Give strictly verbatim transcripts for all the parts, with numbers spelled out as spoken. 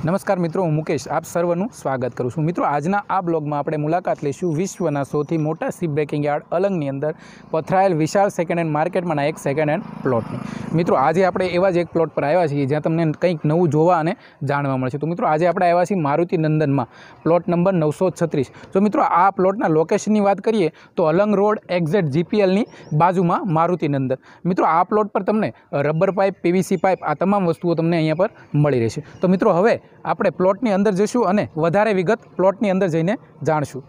નમસ્કાર મિત્રો, હું મુકેશ આપ સર્વનું સ્વાગત કરું છું। મિત્રો, આજના આ બ્લોગમાં આપણે મુલાકાત લઈશું વિશ્વના સૌથી મોટા શિપ બ્રેકિંગ યાર્ડ અલંગની અંદર પથરાયેલ વિશાળ સેકન્ડ હેન્ડ માર્કેટમાંના એક સેકન્ડ હેન્ડ પ્લોટની। મિત્રો, આજે આપણે એવા જ એક પ્લોટ પર આવ્યા છીએ જ્યાં તમને કંઈક નવું જોવા અને જાણવા મળશે। તો મિત્રો, આજે આપણે આવ્યા છીએ મારુતિ નંદનમાં, પ્લોટ નંબર નવસો છત્રીસ। તો મિત્રો, આ પ્લોટના લોકેશનની વાત કરીએ તો અલંગ રોડ એક્ઝેક્ટ જીપીએલની બાજુમાં મારુતિ નંદન। મિત્રો, આ પ્લોટ પર તમને રબર પાઇપ, પીવીસી પાઇપ આ તમામ વસ્તુઓ તમને અહીંયા પર મળી રહેશે। તો મિત્રો, હવે આપણે પ્લોટની અંદર જઈશું અને વધારે વિગત પ્લોટની અંદર જઈને જાણશું।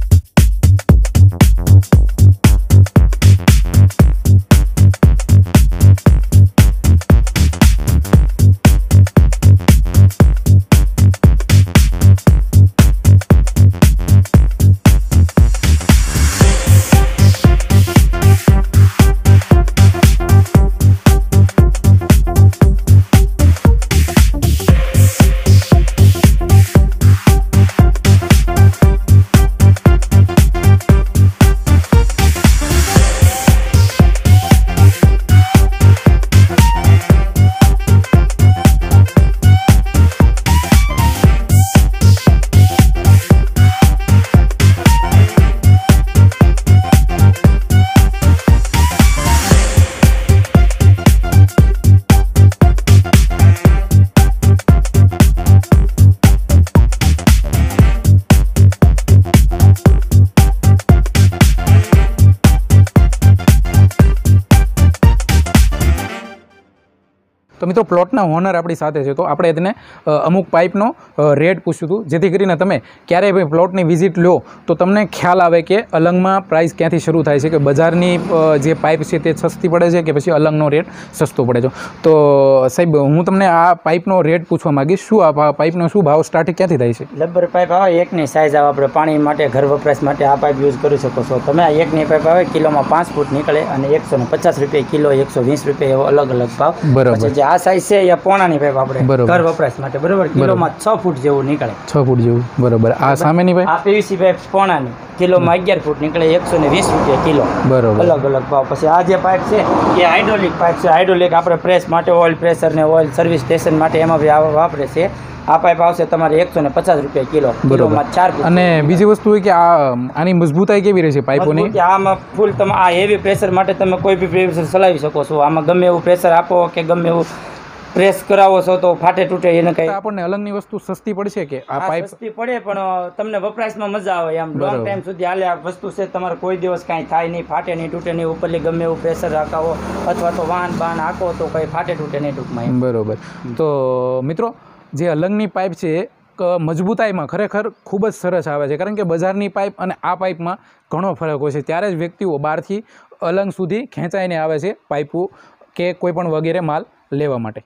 તો મિત્રો, પ્લોટના ઓનર આપણી સાથે છે, તો આપણે તેને અમુક પાઇપનો રેટ પૂછ્યું હતું, જેથી કરીને તમે ક્યારેય ભાઈ પ્લોટની વિઝિટ લો તો તમને ખ્યાલ આવે કે અલંગમાં પ્રાઇસ ક્યાંથી શરૂ થાય છે, કે બજારની જે પાઇપ છે તે સસ્તી પડે છે કે પછી અલંગનો રેટ સસ્તો પડે છે। તો સાહેબ, હું તમને આ પાઇપનો રેટ પૂછવા માગીશ, શું આ પાઇપનો શું ભાવ સ્ટાર્ટિંગ ક્યાંથી થાય છે? લબર પાઇપ આવે એકની સાઇઝ આવે, આપણે પાણી માટે ઘર વપરાશ માટે આ પાઇપ યુઝ કરી શકો છો તમે। આ એકની પાઇપ આવે કિલોમાં પાંચ ફૂટ નીકળે અને એકસો ને પચાસ રૂપિયા કિલો, એકસો વીસ રૂપિયા એવો અલગ અલગ ભાવ। બરાબર। આ સાઈઝ છે એ પોણાની પાઇપ આપણે ઘર વપરાશ માટે, બરોબર, કિલોમાં છ ફૂટ જેવું નીકળે, છ ફૂટ જેવું, બરોબર। આ સામેની પાઇપ, આ પીવીસી પાઇપ પોણાની કિલોમાં અગિયાર ફૂટ નીકળે, એકસો ને વીસ રૂપિયા કિલો, બરોબર, અલગ અલગ ભાવ। પછી આ જે પાઇપ છે એ હાઇડ્રોલિક પાઇપ છે। હાઇડ્રોલિક આપણે પ્રેસ માટે, ઓઇલ પ્રેશર ને ઓઇલ સર્વિસ સ્ટેશન માટે એમાં બી વાપરે છે। આ પાઇપ આવશે તમારે એકસો ને પચાસ રૂપિયા કિલો, કિલોમાં ચાર ફૂટ। અને બીજી વસ્તુ એ કે આ આની મજબૂતાઈ કેવી રહેશે પાઇપોની? આમાં ફૂલ તમે આ હેવી પ્રેશર માટે તમે કોઈ બી પ્રેશર ચલાવી શકો છો। આમાં ગમે એવું પ્રેશર આપો કે ગમે એવું પ્રેસ કરાવો છો તો ફાટે તૂટે એને કઈ આપણને અલંગની વસ્તુ સસ્તી પડશે કે આ પાઇપ સસ્તી પડે, પણ તમને વપરાશમાં મજા આવે, એમ લોંગ ટાઈમ સુધી હાલે આ વસ્તુ છે। તમારે કોઈ દિવસ કાંઈ થાય નહીં, ફાટે નહીં, તૂટે નહીં, ઉપરથી ગમે એવું પ્રેશર રાખાવો અથવા તો વાહન બાન હાકો તો કંઈ ફાટે તૂટે નહીં ટૂંકમાં, બરોબર। તો મિત્રો, જે અલંગની પાઇપ છે મજબૂતાઈમાં ખરેખર ખૂબ જ સરસ આવે છે, કારણ કે બજારની પાઇપ અને આ પાઇપમાં ઘણો ફરક હોય છે। ત્યારે જ વ્યક્તિઓ બહારથી અલંગ સુધી ખેંચાઈને આવે છે પાઇપો કે કોઈ પણ વગેરે માલ લેવા માટે।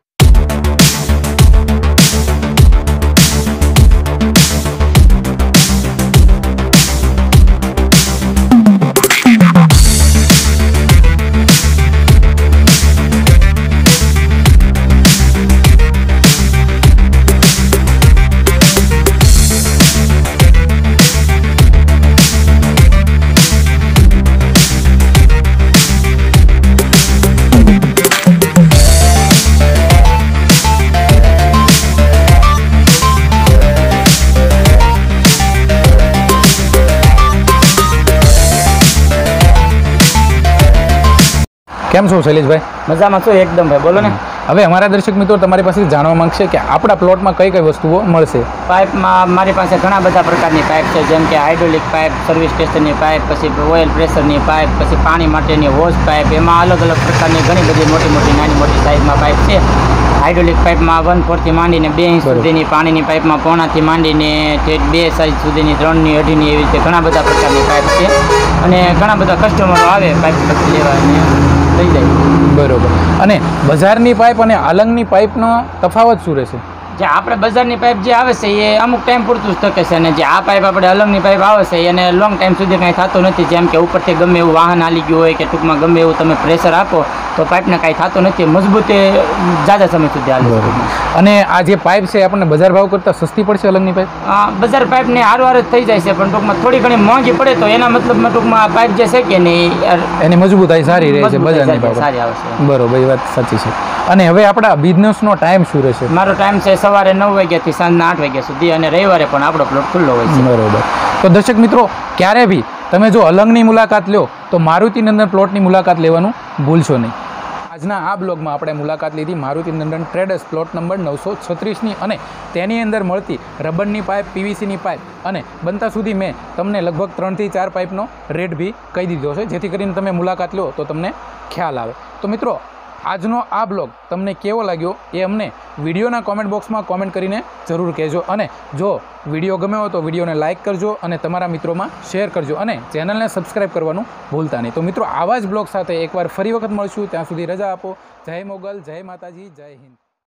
કેમ છો શૈલેષભાઈ? મજામાં છો એકદમ ભાઈ, બોલો ને। હવે અમારા દર્શક મિત્રો તમારી પાસે જાણવા માંગશે કે આપણા પ્લોટમાં કઈ કઈ વસ્તુઓ મળશે? પાઇપમાં મારી પાસે ઘણા બધા પ્રકારની પાઇપ છે, જેમ કે હાઇડ્રોલિક પાઇપ, સર્વિસ સ્ટેશનની પાઇપ, પછી ઓઇલ પ્રેશરની પાઇપ, પછી પાણી માટેની હોઝ પાઇપ, એમાં અલગ અલગ પ્રકારની ઘણી બધી મોટી મોટી નાની મોટી સાઇઝમાં પાઇપ છે। હાઇડ્રોલિક પાઇપમાં વન ફોરથી માંડીને બે ઇંચ સુધીની, પાણીની પાઇપમાં પોણાથી માંડીને બે સાઇઝ સુધીની, ત્રણની, અઢીની, એવી રીતે ઘણા બધા પ્રકારની પાઇપ છે અને ઘણા બધા કસ્ટમરો આવે પાઇપ લેવા થઈ જાય, બરોબર। અને બજારની પાઇપ અને અલંગની પાઇપનો તફાવત શું રહેશે? જે આપણે બજારની પાઇપ જે આવે છે એ અમુક ટાઈમ પૂરતું જ ટકે છે, અને જે આ પાઇપ આપણે અલંગની પાઇપ આવે છે એને લોંગ ટાઈમ સુધી કાંઈ થતું નથી, જેમ કે ઉપરથી ગમે એવું વાહન હાલી ગયું હોય કે ટૂંકમાં ગમે એવું તમે પ્રેશર આપો તો પાઇપને કાંઈ થતું નથી, મજબૂત ઝાઝા સમય સુધી હાલે। અને આ જે પાઇપ છે આપણને બજાર ભાવ કરતાં સસ્તી પડશે અલંગની પાઇપ? બજાર પાઇપને હારો હાર જ થઈ જાય છે, પણ ટૂંકમાં થોડી ઘણી મોંઘી પડે તો એના મતલબમાં ટૂંકમાં આ પાઇપ જે છે કે નહીં એની મજબૂતાઈ સારી રહે છે બજારની પાઇપ સારી આવે છે, બરોબર, એ વાત સાચી છે। અને હવે આપણા બિઝનેસનો ટાઈમ શું રહેશે? મારો ટાઈમ છે સવારે નવ વાગ્યાથી સાંજના આઠ વાગ્યા સુધી, અને રવિવારે પણ આપણો પ્લોટ ખુલ્લો હોય છે. બરોબર. તો દર્શક મિત્રો, ક્યારે બી તમે જો અલંગની મુલાકાત લો તો મારુતિનંદન પ્લોટની મુલાકાત લેવાનું ભૂલશો નહીં. આજના આ બ્લોગમાં આપણે મુલાકાત લીધી મારુતિનંદન ટ્રેડર્સ પ્લોટ નંબર નવસો છત્રીસની, અને તેની અંદર મળતી રબરની પાઇપ, પીવીસીની પાઇપ, અને બનતા સુધી મેં તમને લગભગ ત્રણથી ચાર પાઇપનો રેટ બી કહી દીધો છે, જેથી કરીને તમે મુલાકાત લો તો તમને ખ્યાલ આવે. તો મિત્રો, આજનો આ બ્લોગ તમને કેવો લાગ્યો એ અમને વિડીયોના કોમેન્ટ બોક્સમાં કોમેન્ટ કરીને જરૂર કહેજો, અને જો વિડીયો ગમ્યો હોય તો વિડીયોને લાઇક કરજો અને તમારા મિત્રોમાં શેર કરજો, અને ચેનલને સબસ્ક્રાઈબ કરવાનું ભૂલતા નહીં. તો મિત્રો, આવા જ બ્લોગ સાથે એકવાર ફરી વખત મળશું. ત્યાં સુધી રજા આપો. જય મોગલ, જય માતાજી, જય હિન્દ.